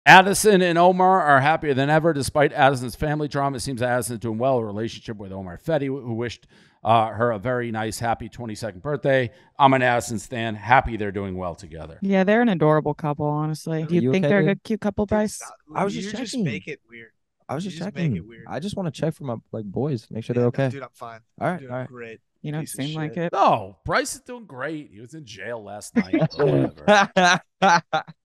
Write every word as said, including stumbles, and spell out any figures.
Addison and Omer are happier than ever. Despite Addison's family drama, it seems Addison is doing well. A relationship with Omer Fedi, who wished uh, her a very nice, happy twenty-second birthday. I'm an Addison stan. Happy they're doing well together. Yeah, they're an adorable couple, honestly. Do you, You think okay, they're a dude? good, cute couple, Dude, Bryce? stop. I was You just just checking. make it weird. I was You just just make checking. it weird. I just want to check for my like boys, make sure Yeah, they're no, okay. dude, I'm fine. All right, Dude, all I'm right. great. You don't Piece of seem like shit. it. No, Bryce is doing great. He was in jail last night. Whatever.